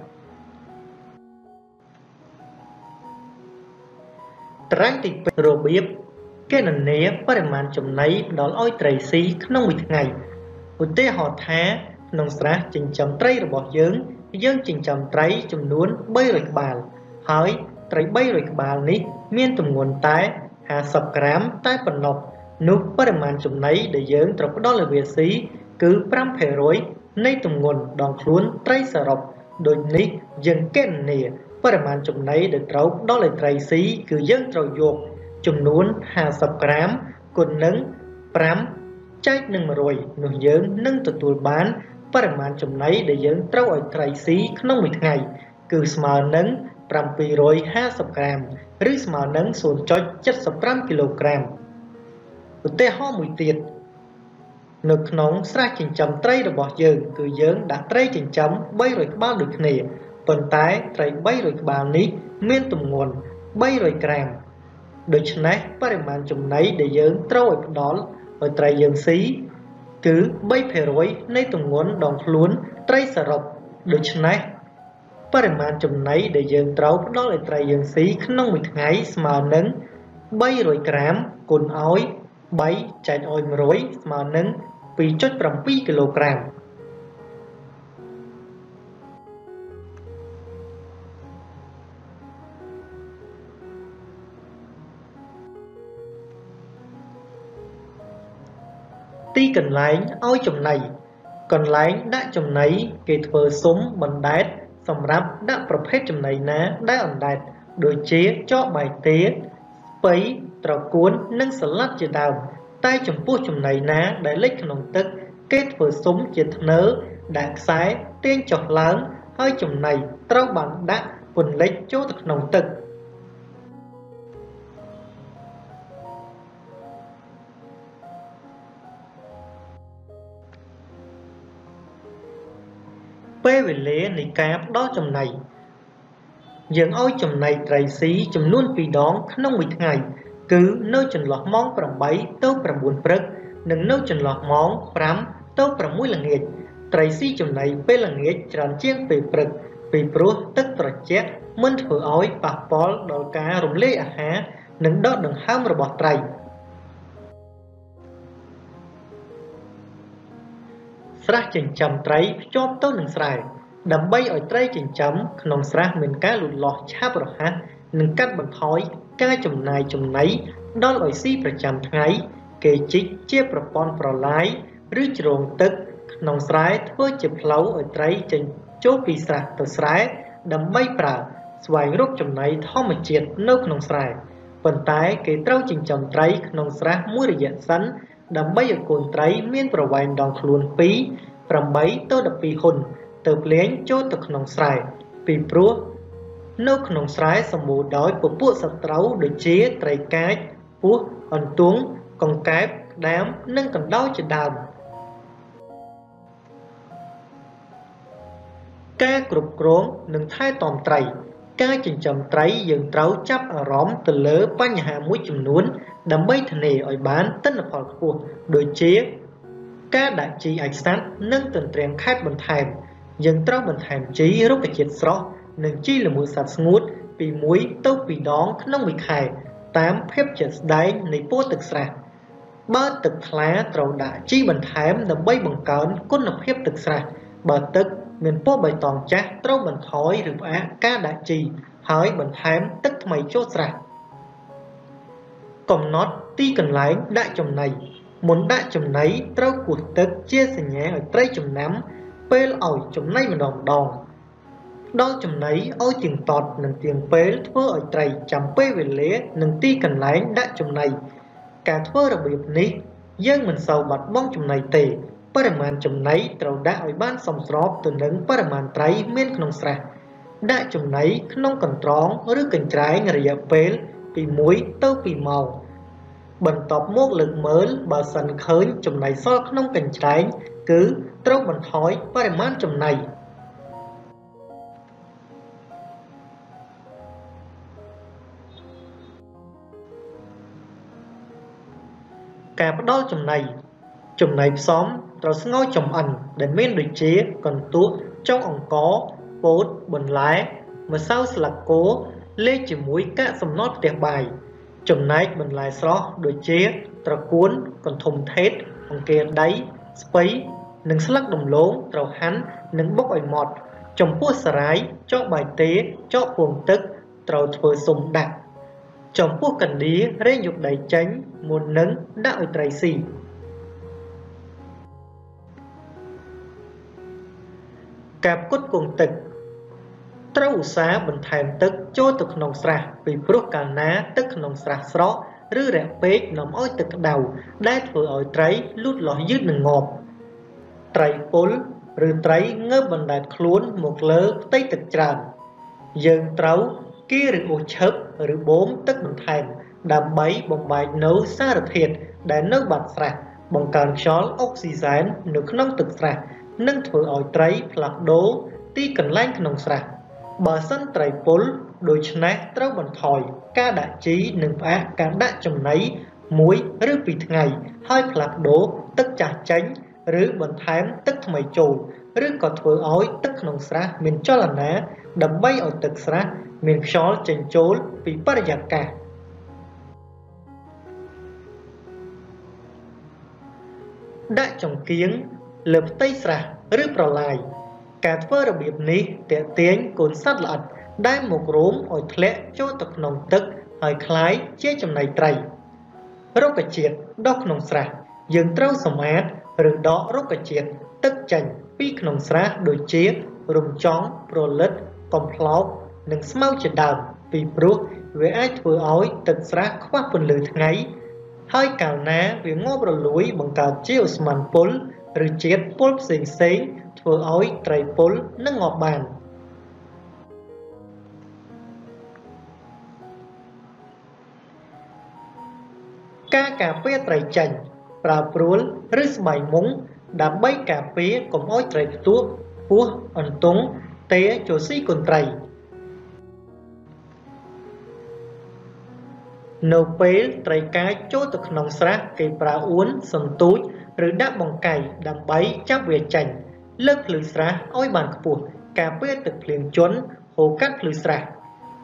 តារាងទី2របៀបគណនាបរិមាណចំណីផ្ដល់ឲ្យត្រីស៊ីក្នុងមួយថ្ងៃឧទាហរណ៍ថាក្នុងស្រះចិញ្ចឹមត្រីរបស់យើងចិញ្ចឹមត្រីចំនួន300ក្បាលហើយត្រី300ក្បាលនេះមានទម្ងន់តែ50ក្រាមតែប៉ុណ្ណោះនោះបរិមាណចំណីដែលយើងត្រូវផ្ដល់ឲ្យវាស៊ីគឺ 5% នៃទម្ងន់ដងខ្លួនត្រីសរុបដូចនេះយើងគណនាបរិមាណចំណីដែលត្រូវផ្ដល់ឲ្យត្រីស៊ីគឺយើងត្រូវយកចំនួន50ក្រាមគុណនឹង5ចែកនឹង100នោះយើងនឹងទទួលបានបរិមាណចំណីដែលយើងត្រូវឲ្យត្រីស៊ីក្នុងមួយថ្ងៃគឺស្មើនឹង750ក្រាមឬស្មើនឹង 0.75 គីឡូក្រាមឧទាហរណ៍មួយទៀតនៅក្នុងស្រះចិញ្ចឹមត្រីរបស់យើងគឺយើងដាក់ត្រីចិញ្ចឹម300ក្បាលដូចគ្នាប៉ុន្តែត្រី300ក្បាលនេះមានទម្ងន់300ក្រាមដូច្នេះបរិមាណចំណីដែលយើងត្រូវឲ្យផ្ដល់ឲ្យត្រីយើងស៊ីគឺ 3% នៃទម្ងន់ដងខ្លួនត្រីសរុបដូច្នេះបរិមាណចំណីដែលយើងត្រូវផ្ដល់ឲ្យត្រីយើងស៊ីក្នុងមួយថ្ងៃស្មើនឹង300ក្រាមគុណឲ្យ3ចែកឲ្យ100ស្មើនឹង 2.7 គីឡូក្រាមទីកន្លែងឲ្យចំណីកន្លែងដាក់ចំណីគេធ្វើស៊ុំបណ្ដែតសម្រាប់ដាក់ប្រភេទចំណីណាដែលអណ្ដែតដូចជាចកបាយទាស្ពៃត្រកួននិងសាឡាត់ជាដើមតែចំពោះចំណីណាដែលលិចក្នុងទឹកគេធ្វើស៊ុំជាធ្នើរដាក់ខ្សែទាញចុះឡើងហើយចំណីត្រូវបានដាក់ពន្លិចចូលទៅក្នុងទឹកពេលវេលានៃការផ្ដល់ចំណីយើងឲ្យចំណីត្រីស៊ីចំនួន2ដងក្នុងមួយថ្ងៃគឺនៅចន្លោះម៉ោង8ទៅ9ព្រឹកនិងនៅចន្លោះម៉ោង5ទៅ6ល្ងាចត្រីស៊ីចំណីពេលល្ងាចច្រើនជាងពេលព្រឹកពីព្រោះទឹកត្រជាក់មិនធ្វើឲ្យប៉ះពាល់ដល់ការរំលាយអាហារនិងដកដង្ហើមរបស់ត្រីស្រះចិញ្ចឹមត្រីភ្ជាប់ទៅនឹងស្រែដើម្បីឲ្យត្រីចិញ្ចឹមក្នុងស្រះមានការលូតលាស់ឆាប់រហ័សនិងកាត់បន្ថយការចំណាយចំណីដល់ឲ្យស៊ីប្រចាំថ្ងៃគេជីកជាប្រព័ន្ធប្រឡាយឬជ្រងទឹកក្នុងស្រែធ្វើជាផ្លូវឲ្យត្រីចេញចូលពីស្រះទៅស្រែដើម្បីប្រើស្វែងរកចំណីធម្មជាតិនៅក្នុងស្រែប៉ុន្តែគេត្រូវចិញ្ចឹមត្រីក្នុងស្រះមួយរយៈសិនដើម្បីឲ្យកូនត្រីមានប្រវែងដងខ្លួនពី8ទៅ12ហ៊ុនទៅលេងចូលទៅក្នុងស្រែពីព្រោះនៅក្នុងស្រែសម្បូរដោយពពួកសត្រូវដូចជាត្រីកាចពស់អន្ទង់កង្កែបក្តាមនិងកណ្ដោជាដើមការគ្រប់គ្រងនិងថែទាំត្រីការចិញ្ចឹមត្រីយើងត្រូវចាប់អារម្មណ៍ទៅលើបញ្ហាមួយចំនួនដើម្បីធានាឲ្យបានទិន្នផលខ្ពស់ដូចជាការដាក់ជីអាចសត្វនិងទន្ទ្រាំខេត្តបន្ថែមយើងត្រូវបន្ថែមជីរុក្ខជាតិស្រស់និងជីល្មួយសត្វស្ងួតពី1ទៅ2ដងក្នុងមួយខែតាមភាពជាក់ស្ដែងនៃពណ៌ទឹកស្រះបើទឹកថ្លាត្រូវដាក់ជីបន្ថែមដើម្បីបង្កើនគុណភាពទឹកស្រះបើទឹកមានពណ៌បៃតងចាស់ត្រូវបន្ថយឬផ្អាកការដាក់ជីហើយបន្ថែមទឹកថ្មីចូលស្រះកំណត់ទីកន្លែងដាក់ចំណីមុនដាក់ចំណីត្រូវគោះទឹកជាសញ្ញាឲ្យត្រីចំណាំពេលឲ្យចំណីម្ដងដល់ចំណីឲ្យទៀងទាត់និងទៀងពេលធ្វើឲ្យត្រីចាំពេលវេលានិងទីកន្លែងដាក់ចំណីការធ្វើរបៀបនេះយើងមិនសូវបាត់បង់ចំណីទេបរិមាណចំណីត្រូវដាក់ឲ្យបានសមស្របទៅនឹងបរិមាណត្រីមានក្នុងស្រះដាក់ចំណីក្នុងកន្ត្រងឬកញ្ច្រែងរយៈពេលពី1ទៅ2ម៉ោងបន្ទាប់មកលើកមើលបើសិនឃើញចំណីសល់ក្នុងកញ្ច្រែងគឺត្រូវបន្ថយបរិមាណចំណីការផ្ដល់ចំណីផ្សំត្រូវស្ងោរចំអិនដែលមានដូចជាកន្ទក់ចុងអង្ករពោតបន្លែម្សៅស្លឹកគោលាយជាមួយកាកសំណល់ផ្ទះបាយចំណែកបន្លែស្រស់ដូចជាត្រកួនកន្ធុំថេតបង្គាដីស្ពៃនិងស្លឹកដំឡូងត្រូវហាន់និងបុកឲ្យម៉ត់ចំពោះសារាយចកបាយទេចកពងទឹកត្រូវធ្វើស៊ុំដាក់ចំពោះកណ្ដៀររែងយកដីចេញមុននឹងដាក់ឲ្យត្រីស៊ីការផ្គត់ផ្គង់ទឹកត្រូវឧស្សាហ៍បន្ថែមទឹកចូលទៅក្នុងស្រះពីព្រោះកាលណាទឹកក្នុងស្រះស្រកឬរាក់ពេកនាំឲ្យទឹកក្តៅដែលធ្វើឲ្យត្រីលូតលាស់យឺតនិងងាប់ត្រីពុលឬត្រីងើបបណ្ដែតខ្លួនមកលើផ្ទៃទឹកច្រើនយើងត្រូវគៀឬអូសឈឹបឬបូមទឹកបន្ថែមដើម្បីបំបែកនូវសារធាតុដែលនៅបាតស្រះបង្កើនខ្យល់អុកស៊ីសែននៅក្នុងទឹកស្រះនិងធ្វើឲ្យត្រីផ្លាស់ប្ដូរទីកន្លែងក្នុងស្រះបើសិនត្រីពុលដូច្នេះត្រូវបន្ថយការដាក់ជីនិងផ្អាកការដាក់ចំណី1ឬ2ថ្ងៃហើយផ្លាស់ប្ដូរទឹកចាស់ចេញឬបន្ថែមទឹកថ្មីចូលឬក៏ធ្វើឲ្យទឹកក្នុងស្រះមានចលនាដើម្បីឲ្យទឹកស្រះមានខ្យល់ចេញចូលពីបរិយាកាសដាក់ចង្កៀងលើផ្ទៃស្រះឬប្រឡាយការធ្វើរបៀបនេះទាក់ទាញកូនសត្វល្អិតដែលមករោមឲ្យធ្លាក់ចូលទៅក្នុងទឹកហើយคล้ายជាចំណីត្រីរុក្ខជាតិដុះក្នុងស្រះយើងត្រូវសម្អាតឬដករុក្ខជាតិទឹកចេញពីក្នុងស្រះដូចជារំចង់ប្រលិតកំប្លោកនិងស្មៅជាដើមពីព្រោះវាអាចធ្វើឲ្យទឹកស្រះខ្វះពន្លឺថ្ងៃហើយកាលណាវាងាប់រលួយបង្កើតជាឧស្ម័នពុលឬជាតិពុលផ្សេងៗធ្វើឲ្យត្រីពុលនឹងងាប់បានការការពារត្រីចេញប្រើព្រួលឬស្បៃមុងដើម្បីការពារកុំឲ្យត្រីផ្ទោះពស់អន្ទង់ទេចូលស៊ីកូនត្រីនៅពេលត្រីកាយចូលទៅក្នុងស្រះគេប្រើអួនសន្ទូចឬដាក់បង្កៃដើម្បីចាប់វាចេញលើកភ្លឺស្រះឲ្យបានខ្ពស់ការពារទឹកភ្លៀងជន់ហូរកាត់ភ្លឺស្រះ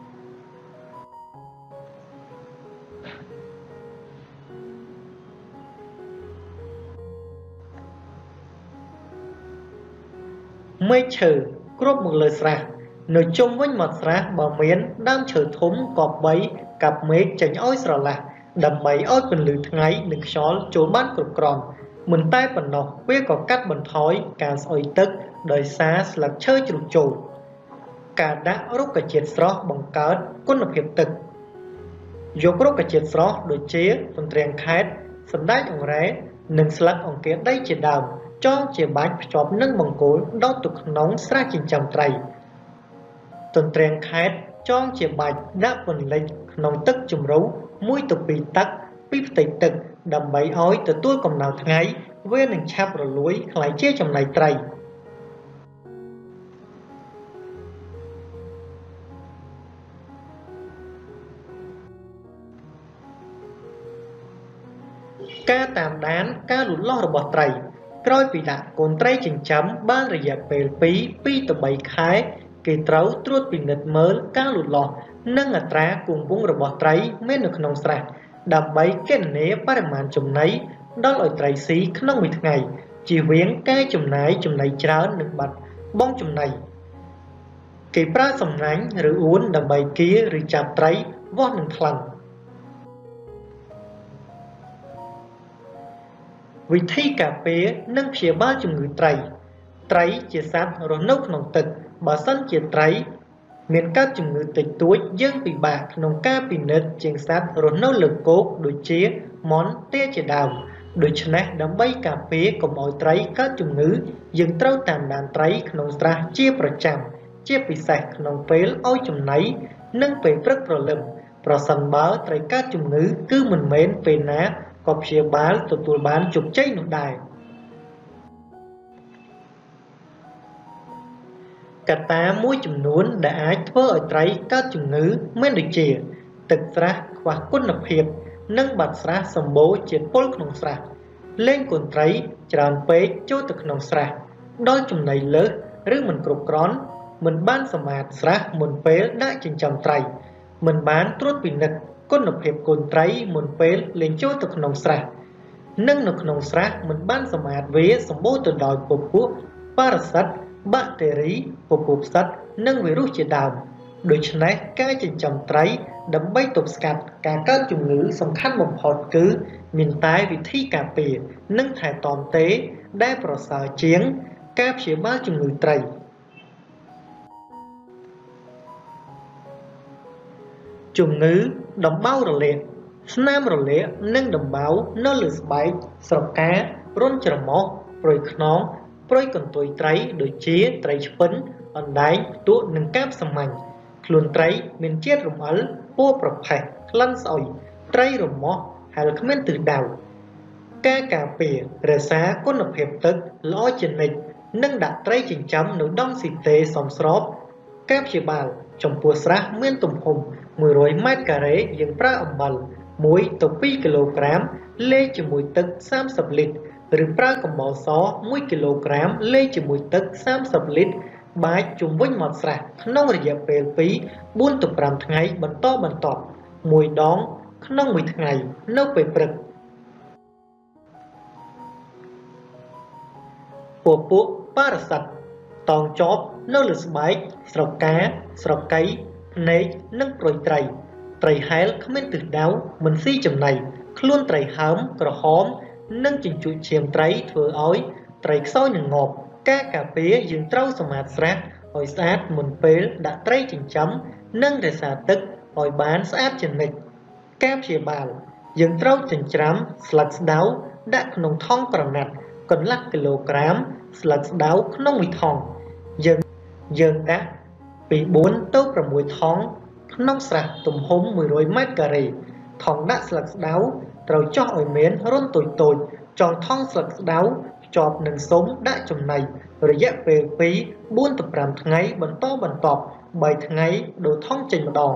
មេឃឈើគ្រប់មកលើស្រះនៅជុំវិញមាត់ស្រះបើមានដើមឈើធំក៏បីកាប់មេឃចេញឲ្យស្រឡះដើម្បីឲ្យពន្លឺថ្ងៃនិងខ្យល់ចូលបានគ្រប់គ្រាន់មិនតែប៉ុណ្ណោះវាក៏កាត់បន្ថយការស្អុយទឹកដោយសារស្លឹកឈើជ្រុះចូលការដាក់រុក្ខជាតិស្រស់បង្កើតគុណភាពទឹកយករុក្ខជាតិស្រស់ដូចជាទន្ទ្រាំងខេតសណ្តែកអង្រែនិងស្លឹកអង្គាដីជាដើមចងជាបាច់ភ្ជាប់នឹងបង្គោលដោតទៅក្នុងស្រះចិញ្ចឹមត្រីទន្ទ្រាំងខេតចងជាបាច់ដាក់ពន្លិចក្នុងទឹកជំរៅ1 ទៅ 2 តឹកពីផ្ទៃទឹកដើម្បីឲ្យទទួលកំណៅថ្ងៃវានឹងឆាប់រលួយខ្លាយជាចំណីត្រីការតាមដានការលូតលាស់របស់ត្រីក្រោយពីដាក់កូនត្រីចិញ្ចឹមបានរយៈពេលពី2 ទៅ 3 ខែគេត្រូវត្រួតពិនិត្យមើលការលូតលាស់និងអត្រាគង់វង្សរបស់ត្រីមាននៅក្នុងស្រះដើម្បីគណនាបរិមាណចំណីដល់ឲ្យត្រីស៊ីក្នុងមួយថ្ងៃជៀសវាងការចំណាយចំណីច្រើននិងបាត់បង់ចំណីគេប្រើសំណាញ់ឬអួនដើម្បីកៀរឬចាប់ត្រីវាស់នឹងថ្លឹងវិធីការពារនិងព្យាបាលជំងឺត្រីជាសត្វរស់នៅក្នុងទឹកបើសិនជាត្រីមានកើតជំងឺតិចតួចយើងពិបាកក្នុងការពិនិត្យជាងសត្វរស់នៅលើគោកដូចជាមាន់ទាជាដើមដូច្នេះដើម្បីការពារកុំឲ្យត្រីកើតជំងឺយើងត្រូវតាមដានត្រីក្នុងស្រះជាប្រចាំជាពិសេសក្នុងពេលឲ្យចំណីនិងពេលព្រឹកព្រលឹមប្រសិនបើត្រីកើតជំងឺគឺមិនមែនពេលណាក៏ព្យាបាលទទួលបានជោគជ័យនោះដែរកត្តាមួយចំនួនដែលអាចធ្វើឲ្យត្រីកើតជំងឺមានដូចជាទឹកស្រះខ្វះគុណភាពនិងបាត់ស្រះសម្បូរជាតិពុលក្នុងស្រះលែងកូនត្រីច្រើនពេកចូលទៅក្នុងស្រះដល់ចំណីលើសឬមិនគ្រប់គ្រាន់មិនបានសម្អាតស្រះមុនពេលដាក់ចិញ្ចឹមត្រីមិនបានត្រួតពិនិត្យគុណភាពកូនត្រីមុនពេលលែងចូលទៅក្នុងស្រះនិងនៅក្នុងស្រះមិនបានសម្អាតវាសម្បូរទៅដោយពពួកប៉ារ៉ាស៊ីតបាក់តេរីពពួកផ្សិតនិងវីរុសជាដើមដូច្នេះការចិញ្ចឹមត្រីដើម្បីទប់ស្កាត់ការកើតជំងឺសំខាន់បំផុតគឺមានតែវិធីការពារនិងថែទាំទេដែលប្រសើរជាងការព្យាបាលជំងឺត្រីជំងឺដំបៅរលាកស្នាមរលាកនិងដំបៅនៅលើស្បែកស្រការន់ច្រមុះព្រុយខ្នងព្រុយកន្ទុយត្រីដូចជាត្រីឆ្ពិនអណ្ដែងផ្ទក់និងកាបសាមញ្ញខ្លួនត្រីមានជាតិរំអិលពណ៌ប្រផេះក្លិនស្អុយត្រីរមាស់ហែលគ្មានទិសដៅការការពាររក្សាគុណភាពទឹកល្អជានិច្ចនិងដាក់ត្រីចិញ្ចឹមនៅដងស៊ីតេសមស្របការព្យាបាលចំពោះស្រះមានទំហំ100 ម៉ែត្រការ៉េយើងប្រើអំបិល1 ទៅ 2 គីឡូក្រាមលាយជាមួយទឹក30 លីត្រឬប្រើកំបោរស1គីឡូក្រាមលេងជាមួយទឹក30លីត្របាចជុំវិញមាត់ស្រះក្នុងរយៈពេលពី4ទៅ5ថ្ងៃបន្តបន្ទាប់មួយដងក្នុងមួយថ្ងៃនៅពេលព្រឹកពពួកប៉ារ៉ាស៊ីតតោងជាប់នៅលើស្បែកស្រកាស្រកីភ្នែកនិងព្រុយត្រីត្រីហែលគ្មានទិសដៅមិនស៊ីចំណីខ្លួនត្រីហើមក្រហមនិងជញ្ជូតឈាមត្រីធ្វើឲ្យត្រីខ្សោយនឹងងាប់ការការពារយើងត្រូវសម្អាតស្រះឲ្យស្អាតមុនពេលដាក់ត្រីចិញ្ចឹមនិងរក្សាទឹកឲ្យបានស្អាតជានិច្ចការព្យាបាលយើងត្រូវចិញ្ច្រាំស្លឹកស្តៅដាក់ក្នុងថង់ក្រណាត់កន្លះគីឡូក្រាមស្លឹកស្តៅក្នុងមួយថង់យើងដាក់ពី4ទៅ6ថង់ក្នុងស្រះទំហំ100ម៉ែត្រការ៉េថង់ដាក់ស្លឹកស្តៅត្រូវចោះឲ្យមានរន្ធតូចៗចងថង់ស្លឹកស្តៅភ្ជាប់នឹងស៊ុមដាក់ចំណីរយៈពេលពី4ទៅ5ថ្ងៃបន្តបន្ទាប់3ថ្ងៃដូរថង់ចេញម្ដង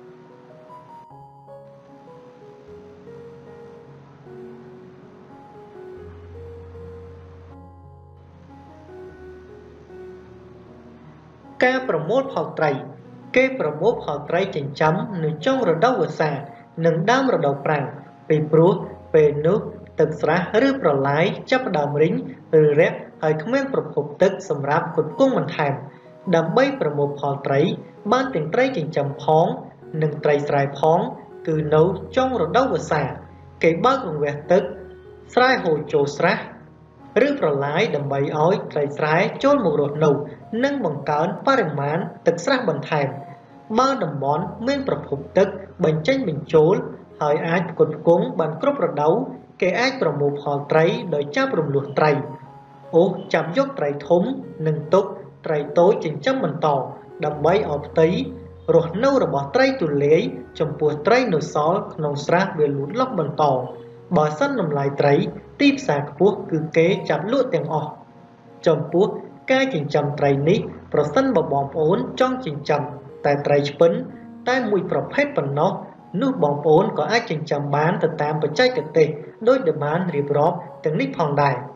ការប្រមូលផលត្រីគេប្រមូលផលត្រីចិញ្ចឹមនៅចុងរដូវវស្សានិងដើមរដូវប្រាំងពីព្រោះពេលនោះទឹកស្រះឬប្រឡាយចាប់ផ្ដើមរីងឬរាក់ហើយគ្មានប្រភពទឹកសម្រាប់ផ្គត់ផ្គង់បន្ថែមដើម្បីប្រមូលផលត្រីបានទាំងត្រីចិញ្ចឹមផងនិងត្រីស្រែផងគឺនៅចុងរដូវវស្សាគេបើករង្វះទឹកស្រែហូរចូលស្រះឬប្រឡាយដើម្បីឲ្យត្រីស្រែចូលមករស់នៅនិងបង្កើនបរិមាណទឹកស្រះបន្ថែមបើតំបន់មានប្រភពទឹកបញ្ចេញបញ្ចូលហើយអាចផ្គត់ផ្គង់បានគ្រប់រដូវគេអាចប្រមូលផលត្រីដោយចាប់រំលោះត្រីអូសចាប់យកត្រីធំនិងទុកត្រីតូចចិញ្ចឹមបន្តដើម្បីឲ្យផ្ទៃរស់នៅរបស់ត្រីទូលាយចំពោះត្រីនៅសល់ក្នុងស្រះវាលូតលាស់បន្តបើសិនតម្លៃត្រីទីផ្សារខ្ពស់គឺគេចាប់លក់ទាំងអស់ចំពោះការចិញ្ចឹមត្រីនេះប្រសិនបើបងប្អូនចង់ចិញ្ចឹមតែត្រីឆ្ពិនតែមួយប្រភេទប៉ុណ្ណោះនោះបងប្អូនក៏អាចចិញ្ចឹមបានទៅតាមបច្ចេកទេសដោយដែលបានរៀបរាប់ទាំងនេះផងដែរ